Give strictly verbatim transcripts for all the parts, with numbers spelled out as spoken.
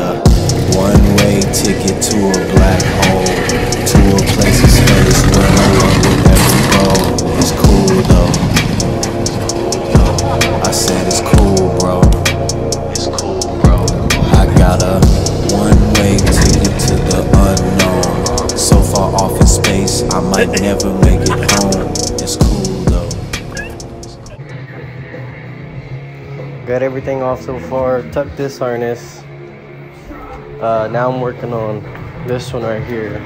a one-way ticket to a black hole, to a place of space where no one would ever go. It's cool though. I said it's cool, bro. It's cool, bro. I got a one-way ticket to the unknown. So far off in space, I might never make it home. It's cool though. Got everything off so far. Tucked this harness. Uh, now I'm working on this one right here.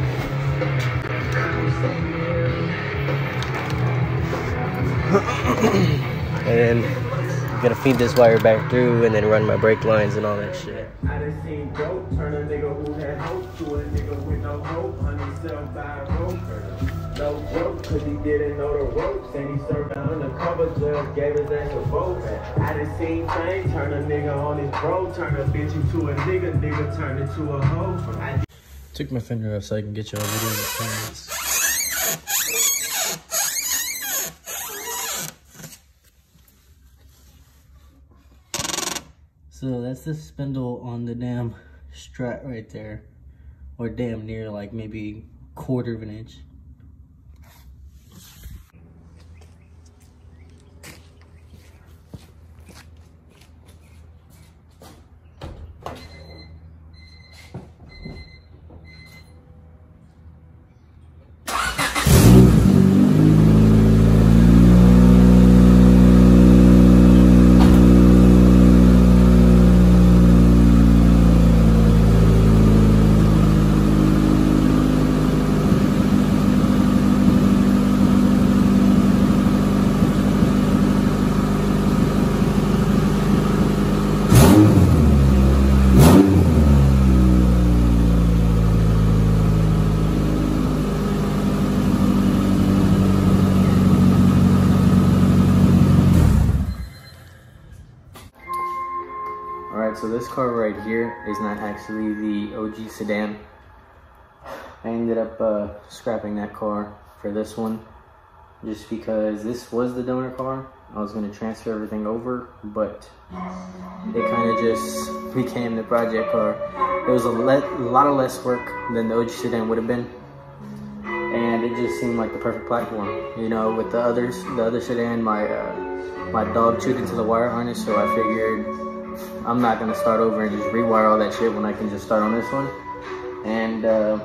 And then gotta feed this wire back through and then run my brake lines and all that shit. I done seen dope turn a nigga who had hope to a nigga with no hope. Honey self by a rope. No joke, cause he didn't know the ropes. And he served an undercover judge, gave his ass a vote. I done seen things turn a nigga on his bro. Turn a bitch into a nigga, nigga turn into a hoe. I Took my fender off so I can get y'all video of the parents. So that's the spindle on the damn strut right there, or damn near, like maybe quarter of an inch. Alright, so this car right here is not actually the O G sedan. I ended up uh, scrapping that car for this one just because this was the donor car. I was going to transfer everything over, but it kind of just became the project car. It was a, le a lot of less work than the O G sedan would have been, and it just seemed like the perfect platform. You know, with the others, the other sedan, my uh, my dog chewed into the wire harness, so I figured I'm not gonna start over and just rewire all that shit when I can just start on this one. And uh,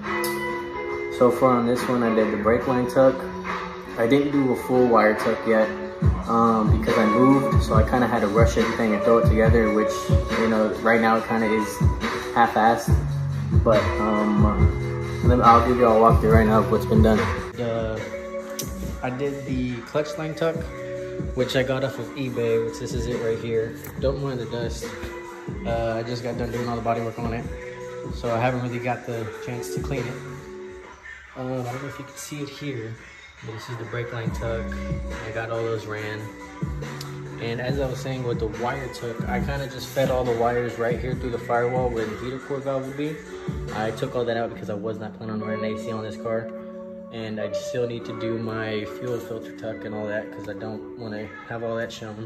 so far on this one, I did the brake line tuck. I didn't do a full wire tuck yet um, because I moved, so I kind of had to rush everything and throw it together, which, you know, right now it kind of is half-assed. But um, I'll give you all a walkthrough right now of what's been done. Uh, I did the clutch line tuck, which I got off of eBay, which this is it right here. Don't mind the dust. Uh, I just got done doing all the body work on it, so I haven't really got the chance to clean it. Uh, I don't know if you can see it here, but this is the brake line tuck. I got all those ran. And as I was saying with the wire tuck, I kind of just fed all the wires right here through the firewall where the heater core valve would be. I took all that out because I was not planning on running A C on this car. And I still need to do my fuel filter tuck and all that because I don't want to have all that shown.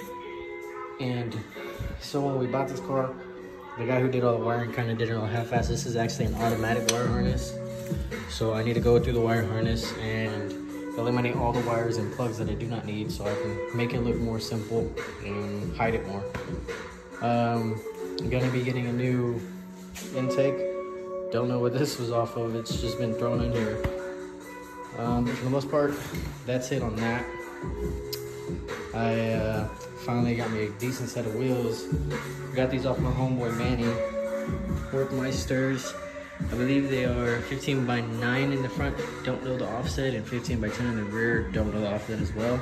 And so when we bought this car, the guy who did all the wiring kind of did it all half-assed. This is actually an automatic wire harness. So I need to go through the wire harness and eliminate all the wires and plugs that I do not need so I can make it look more simple and hide it more. Um, I'm gonna be getting a new intake. Don't know what this was off of. It's just been thrown in here. Um, but for the most part, that's it on that. I uh, finally got me a decent set of wheels. Got these off my homeboy Manny. Workmeisters. I believe they are fifteen by nine in the front, don't know the offset, and fifteen by ten in the rear, don't know the offset as well.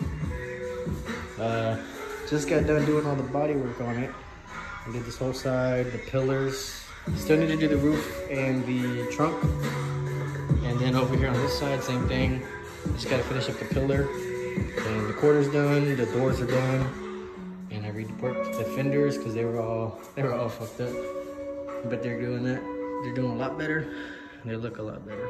Uh, just got done doing all the body work on it. I did this whole side, the pillars. Still need to do the roof and the trunk. And then over here on this side, same thing. Just gotta finish up the pillar. And the quarter's done, the doors are done. And I reworked the fenders because they were all they were all fucked up. But they're doing that. They're doing a lot better. They look a lot better.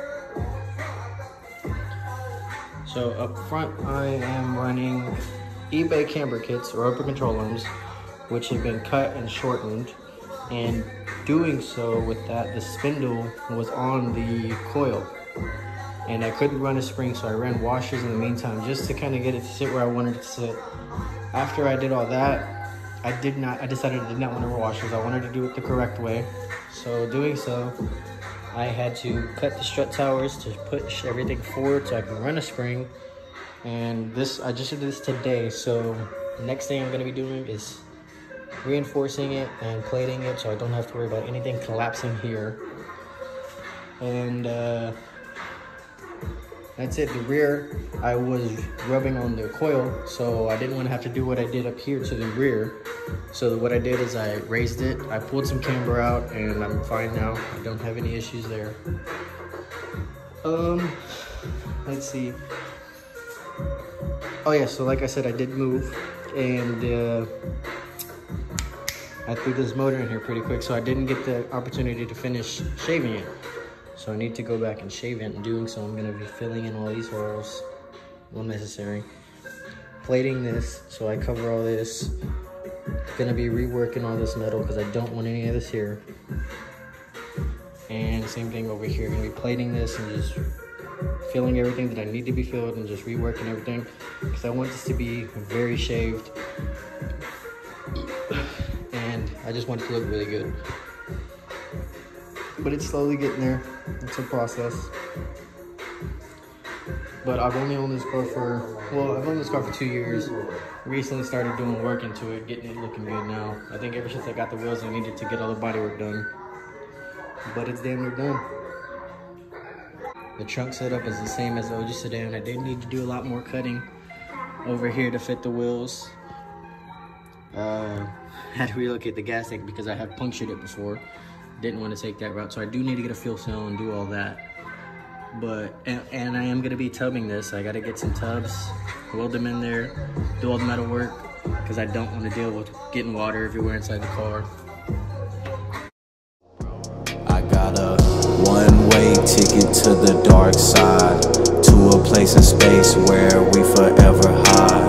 So up front, I am running eBay camber kits or upper control arms, which have been cut and shortened. And doing so with that, the spindle was on the coil. And I couldn't run a spring, so I ran washers in the meantime just to kind of get it to sit where I wanted it to sit. After I did all that, I did not, I decided I did not want to run washers. I wanted to do it the correct way. So doing so, I had to cut the strut towers to push everything forward so I can run a spring. And this, I just did this today. So the next thing I'm gonna be doing is reinforcing it and plating it so I don't have to worry about anything collapsing here. And uh, that's it. The rear, I was rubbing on the coil, so I didn't want to have to do what I did up here to the rear. So what I did is I raised it, I pulled some camber out, and I'm fine now. I don't have any issues there. Um, let's see. Oh yeah, so like I said, I did move, and uh, I threw this motor in here pretty quick, so I didn't get the opportunity to finish shaving it. So I need to go back and shave it. In doing so, I'm gonna be filling in all these holes, unnecessary. Plating this, so I cover all this. Gonna be reworking all this metal because I don't want any of this here. And same thing over here, gonna be plating this and just filling everything that I need to be filled and just reworking everything because I want this to be very shaved. And I just want it to look really good. But it's slowly getting there. It's a process. But I've only owned this car for, well, I've owned this car for two years. Recently started doing work into it, getting it looking good now. I think ever since I got the wheels, I needed to get all the bodywork done. But it's damn near done. The trunk setup is the same as the O G sedan. I did need to do a lot more cutting over here to fit the wheels. Uh, had to relocate the gas tank because I have punctured it before. Didn't want to take that route, so I do need to get a fuel cell and do all that. But, and, and I am going to be tubbing this. I got to get some tubs, weld them in there, do all the metal work, because I don't want to deal with getting water everywhere inside the car. I got a one-way ticket to the dark side, to a place in space where we forever hide.